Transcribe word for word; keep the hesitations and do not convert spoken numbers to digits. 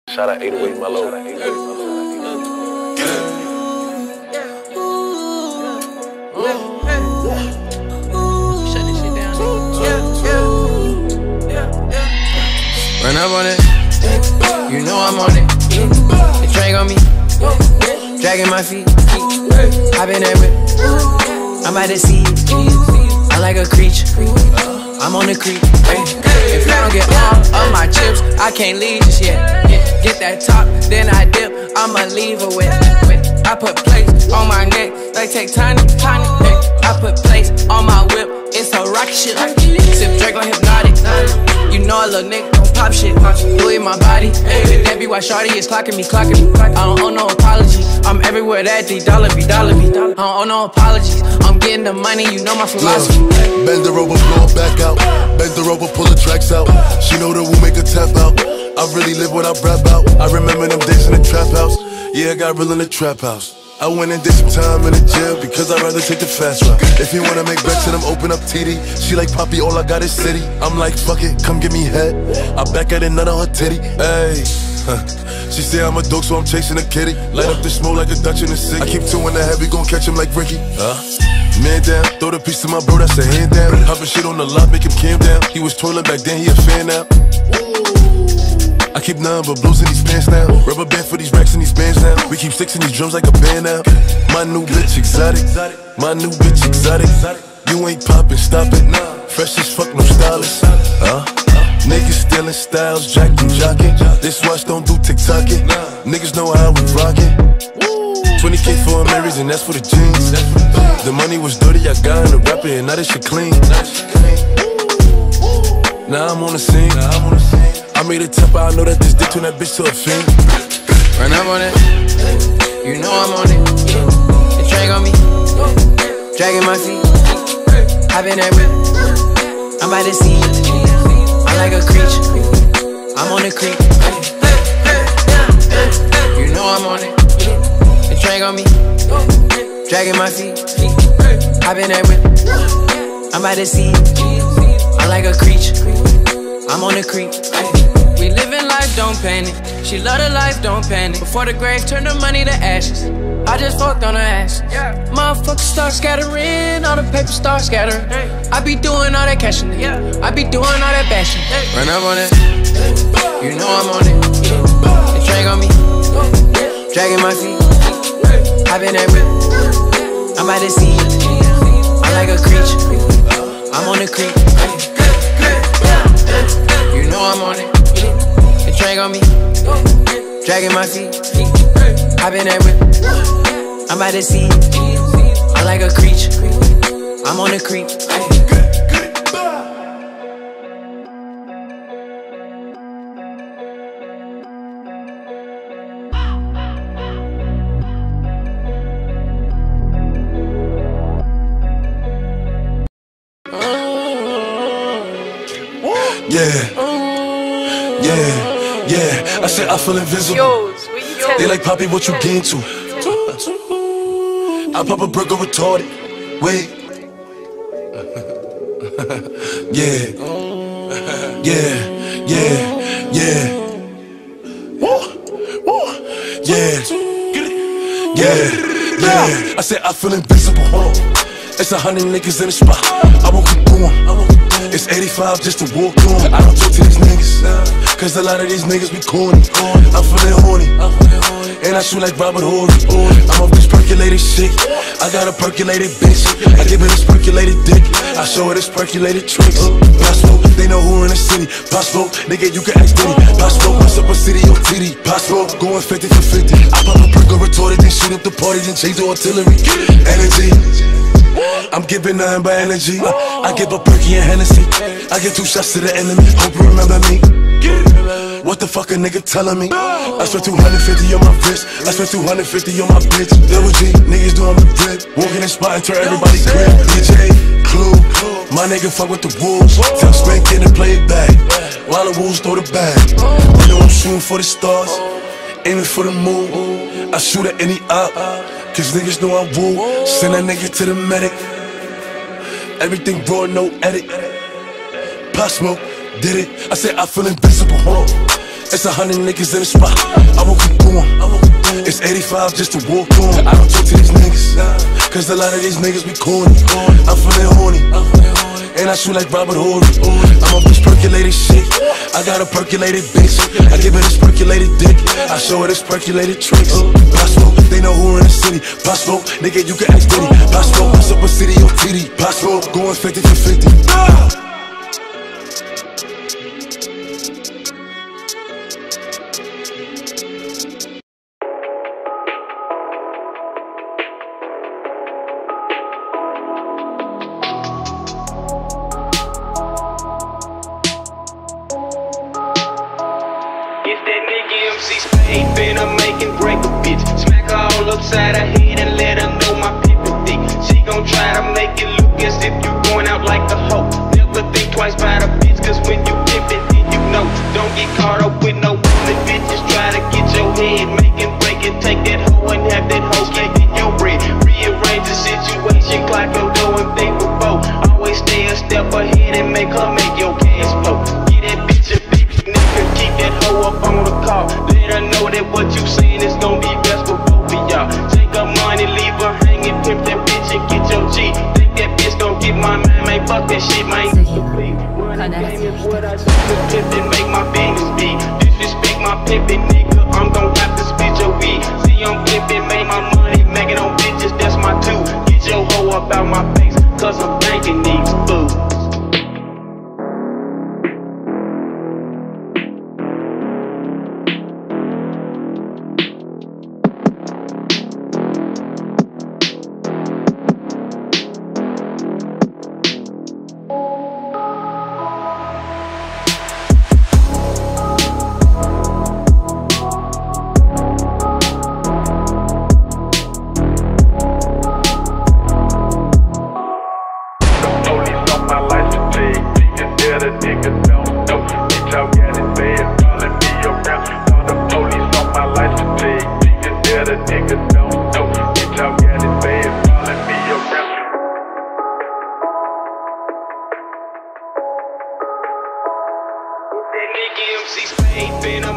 Shout out eight oh eight Mellow. Shut this shit down. Run up on it. You know I'm on it. They drag on me. Dragging my feet. I've been there with. I'm about to see it. I'm like a creature. I'm on the creep. If I don't get all of my chips, I can't leave just yet. Get that top, then I dip. I'ma leave her with. I put plates on my neck, they take tiny, tiny. I put plates on my whip, it's a rocket shit. Sip Drake on hypnotic. You know a little nigga don't pop shit. Louis my body. The Debbie white shawty is clocking me, clocking me. I don't owe no apology. I'm everywhere that D dollar be, dollar be. I don't owe no apologies. I'm getting the money, you know my philosophy. Look, bend her over, blow her back out. Bend her over, pull the tracks out. She know that we'll make her tap out. I really live what I rap out. I remember them days in the trap house. Yeah, I got real in the trap house. I went and did some time in the jail because I'd rather take the fast route. If you wanna make bets, then I'm open up T D. She like, Poppy, all I got is city. I'm like, fuck it, come give me head. I back at it, none on her titty. Ayy, huh. She say I'm a dog, so I'm chasing a kitty. Light up the smoke like a Dutch in the city. I keep two in the head, we gon' catch him like Ricky. Huh? Man down, throw the piece to my bro, that's a hand down. Hopping shit on the lot, make him calm down. He was twirling back then, he a fan now. I keep none but blues in these pants now. Rubber band for these racks and these bands now. We keep sticks in these drums like a band now. My new bitch exotic, my new bitch exotic. You ain't poppin', stop it. Fresh as fuck, no stylist. Huh? Niggas stealing styles, jacking, jocking. This watch don't do TikTokin'. Niggas know how we rockin'. twenty K for a Marys and that's for the jeans. The money was dirty, I got in the rapper and now this shit clean. Now I'm on the scene. I made a temper, I know that this dick turn that bitch to a fiend. Run up on it. You know I'm on it. They drag on me. Dragging my feet. I've been there with. I'm about to see it. I'm like a creature. I'm on the creep. You know I'm on it. They drag on me. Dragging my feet. I've been there with. I'm about to see it. I'm like a creature. I'm on the creep. We living life, don't panic. She love the life, don't panic. Before the grave, turn the money to ashes. I just fucked on her ass. Yeah. Motherfuckers start scattering, all the paper start scattering. Hey. I be doing all that cashing. Yeah. I be doing all that bashing. Hey. Run up on it. You know I'm on it. They drag on me. Dragging my feet. I've been there with. I'm about to see it. I'm like a creature. I'm on the creep. You know I'm on it. They drag on me. Dragging my feet. I've been there with. I'm about to see it. I'm like a creature. I'm on the creep. Yeah, yeah, yeah. I said I feel invisible. They like, Poppy, what you gain to? I pop a burger retarded. Wait. Yeah, yeah, yeah, yeah. Woo, woo, yeah, yeah, yeah. I said I feel invisible. It's a hundred niggas in the spot. I won't keep going. It's eighty-five just to walk on. I don't talk to these niggas, cause a lot of these niggas be corny. I'm feeling horny, and I shoot like Robert Horry. I'm off this percolated shit. I got a percolated bitch. I give her this percolated dick. I show her this percolated tricks. Possible, they know who in the city. Possible, nigga, you can ask Diddy. Possible, what's up a city on T D? Possible, going fifty for fifty. I pop a perk or retorted, then shoot up the party, then change the artillery. Energy, I'm giving nothing but energy. I, I give a perky and Hennessy. I give two shots to the enemy. Hope you remember me. What the fuck a nigga telling me? I spent two hundred fifty on my wrist. I spent two hundred fifty on my bitch. Double G, niggas doing the drip. Walking in spot and turn everybody crib. D J, Clue, my nigga fuck with the wolves. Tell Spank in and play it back, while the wolves throw the bag. You know I'm shooting for the stars, aiming for the moon. I shoot at any op, cause niggas know I woo. Send that nigga to the medic. Everything raw, no edit. Pop Smoke, did it. I said I feel invisible. It's a hundred niggas in the spot. I won't keep going. It's eighty-five just to walk on. I don't talk to these niggas, cause a lot of these niggas be corny. I'm feeling horny, and I shoot like Robert Horry. I'm off this percolated shit. I got a percolated bitch. I give her this percolated dick. I show her this percolated tricks. Possible, they know who in the city. Possible, nigga, you can act Diddy. Possible, what's up a city on T D. Possible, going fifty for fifty. Ain't finna make and break a bitch. Smack her all upside her head and let her know my people thick. She gon' try to make it look as if you going out like a hoe. Never think twice about a bitch, cause when you pimp it, then you know. Don't get caught up with no woman bitches. Try to get your head, make and break it. Take that hoe and have that hoe get your bread. Rearrange the situation, clock your door and think before. Always stay a step ahead and make her make your cash flow. Get that bitch a big nigga, keep that hoe up on the car. Know that what you saying is gon' be best for both of y'all. Take her money, leave her hanging, pimp that bitch and get your G. Think that bitch gon' get my man, man, fuck that shit, man. Running game is what I do, the pimp and make my business be. Disrespect my pimpin', nigga, I'm gon' have to spit your weed. See, I'm pimpin', make my money, making on bitches, that's my two. Get your hoe up out my face, cause I'm banking these fools. Ain't finna